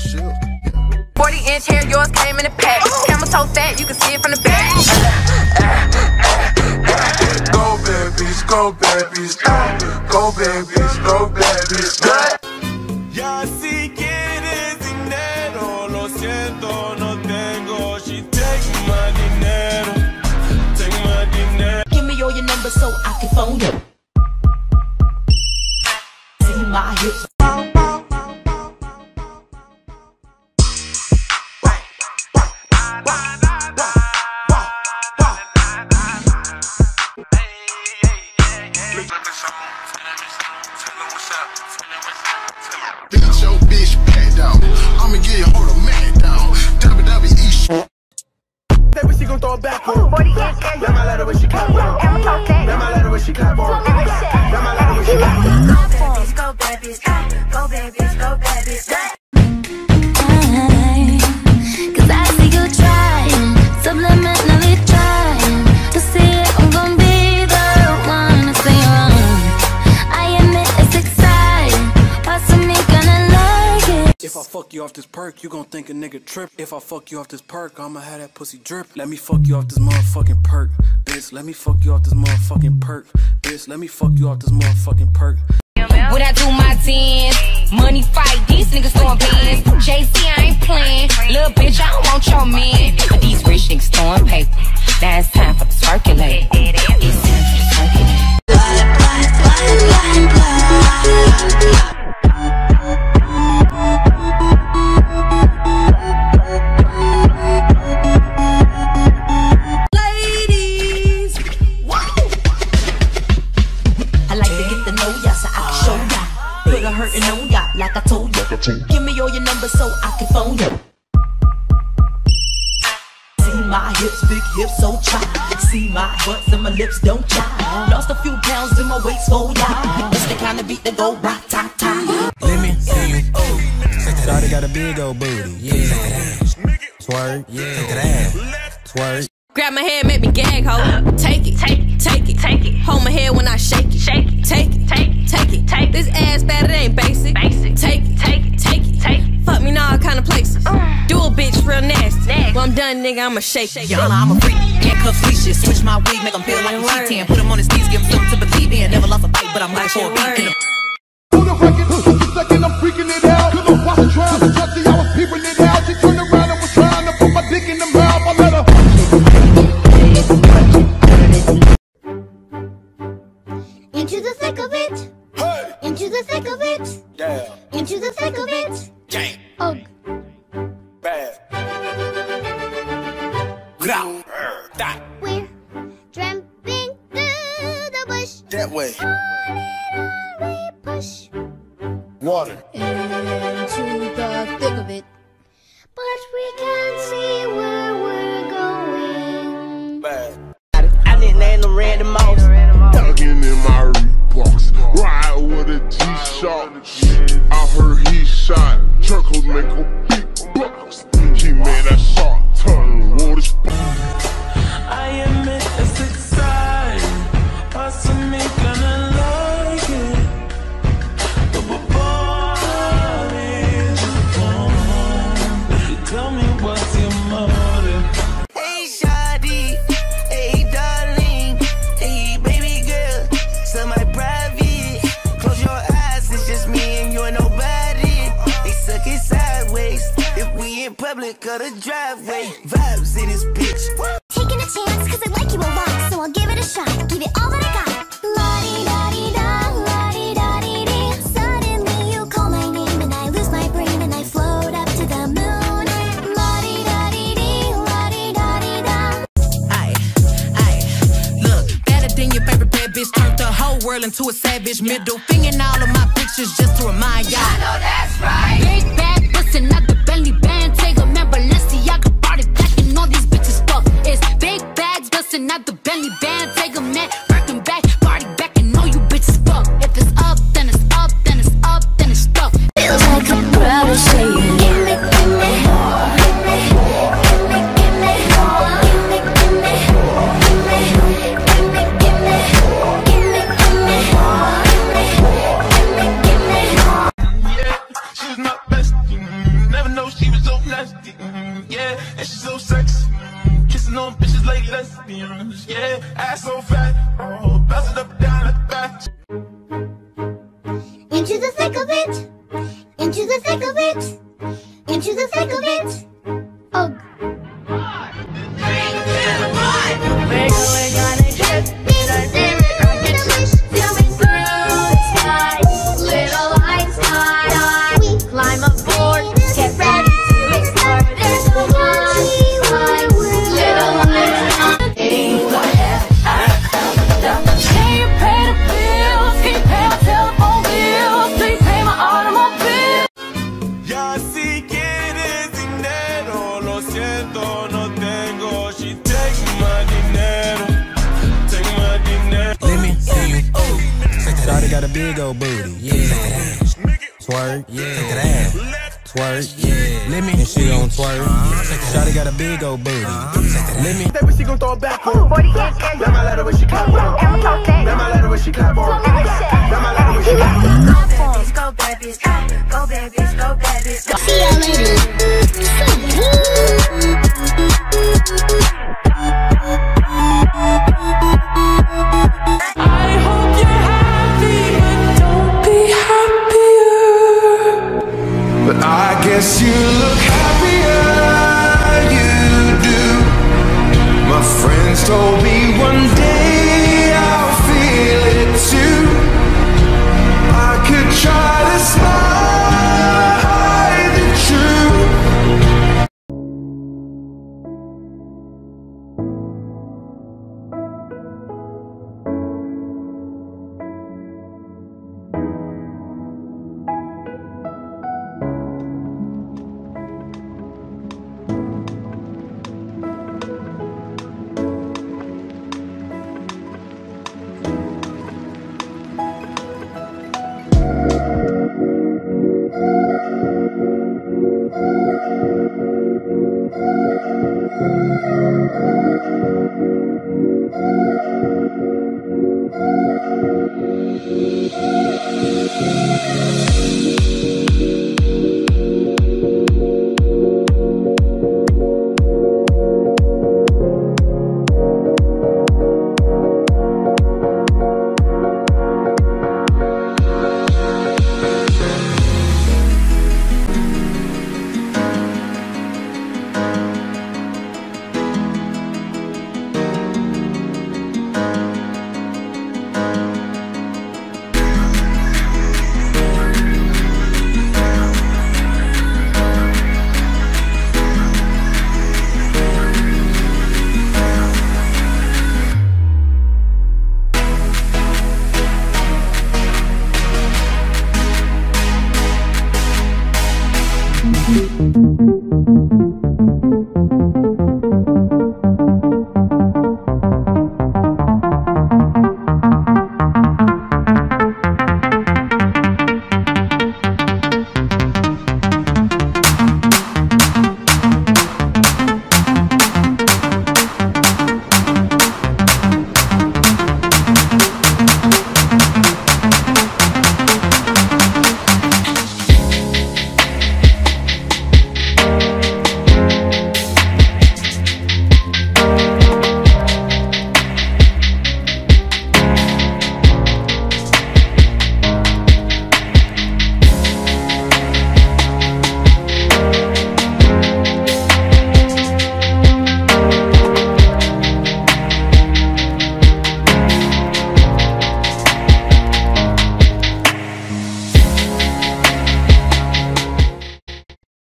shield. 40-inch hair, yours came in a pack. Camel toe fat, you can see it from the back. Go babies, go babies, go babies, go babies. Ya si quieres dinero, lo siento, no tengo. She take my dinero, take my dinero. Give me all your numbers so I can phone you. See my hips. Get your bitch packed out. I'ma get your hold a man down. WWE shit. Say when she gon' throw it back on. That my letter when she clap on. That my letter when she clap on. That my letter when she clap on. Go babies, go babies, go babies. Cause I see you trying, subliminally trying to see I'm gonna be the one to say wrong. I admit it's exciting, possibly gonna like it. If I fuck you off this perk, you gon' think a nigga trip. If I fuck you off this perk, I'ma have that pussy drip. Let me fuck you off this motherfucking perk, bitch. Let me fuck you off this motherfucking perk, bitch. Let me fuck you off this motherfucking perk. When I do my 10, money fight, these niggas throwing pins. JC, I ain't playing. Little bitch, I don't want your man. But these rich niggas throwing paper. Now it's time for the circulate. It's time for the circulate. Ladies, whoa. I like to get to know ya so I can show ya. Put a hurtin' on ya like I told ya. Give me all your numbers so I can phone ya. See my hips, big hips, so chop. See my butts and my lips don't chop. Lost a few pounds in my waist, oh yeah. It's the kind of beat that go rock-ta-ta. Let me see you. Shawty got a big old booty. Yeah. Twerk. Yeah. Take that ass. Twerk. Grab my head, make me gag, ho. Take it, take it, take it, take it. Hold my head when I shake it, shake it. Take it, take it, take it, take it. This ass bad, it ain't basic. Basic. Take it, take it, take it, take it. Fuck me in all kind of places. Do a bitch real nasty. When I'm done, nigga, I'ma shake it. Yo, I'm a freak. Handcuffs, leashes. Switch my wig, make him feel like a G10. Put him on his knees, give him something to believe in. Never lost a fight, but I'm ready for a beat. For the record, just a second, I'm freaking it out. Cause I'm watching trials and trusty, I was peeping it out. She turned around and was trying to put my dick in the mouth. I let her. Into the thick of it, Hey, into the thick of it, yeah, into the thick of it. gang, Oh, bad. Growl, that, we're tramping through the bush. that way. On it on we push Water. into the thick of it, but we can't see where we're going. Bad. I nicknamed them random mouse. Tugging in my Reeboks, ride with a G-Shock. I heard he shot, Turkles make a beatbox. He made a shot, turn water spot. I admit it's exciting, possibly gonna like it. But before it's gone, tell me what's your motive. Hey shawty, hey darling, hey baby girl, semi-private. Close your eyes, it's just me and you and nobody. They suck it sideways, if we in public or the driveway. Vibes in this bitch. Taking a chance, cause I like you a lot, so I'll give it a shot, give it all that I got. La-di-da-di-da, la-di-da-di-dee. Suddenly you call my name and I lose my brain and I float up to the moon. La-di-da-di-dee, la-di-da-di-da. Look, better than your favorite bad bitch. Turned the whole world into a savage. Middle finger in all of my pictures just to remind y'all. I know that's right. Big bad pussy, not the Bentley band. Take a man, Balenciaga body packing all these bitches fuck. It's big bags, bustin' not the Bentley band. Take a man, working back, party back, and all you bitches fuck. If it's up, then it's up, then it's up, then it's stuck. Feels like I'm proud of saying, give me, give me, give me, give me, give me, give me, give me, give me, give me, give me, give me, give me, give me, give me, give me. Yeah, she's my best. You never know Into the thick of it. Into the thick of it. Into the thick of it. Oh. 5, 3, 2, 1. We're going on a trip in our favorite rocket ship, zooming through the sky. Little lights on. We climb aboard. Get ready to explore. There's no line. Little lights on. Pay your pay the bills. Can you pay my telephone bills? Do you pay my automobile? Ya si quieres dinero, lo siento, no tengo. She take my dinero, take my dinero. Let me see you. Shawty got a big old booty. Yeah. Twerk. Yeah. Take that ass. Twerk. Yeah. Let me. And she gon' twerk. Shawty got a big old booty. Let me. Say when she gon' throw it back on. 40 inch and now my letter when she clap on. Now my letter when she clap on. Now my letter when she clap on. Go babies, go babies, go babies. See ya later. I hope you're happy, but don't be happier. But I guess you look happier, you do. My friends told me one day I'll feel it too. I could try to smile, hide the truth.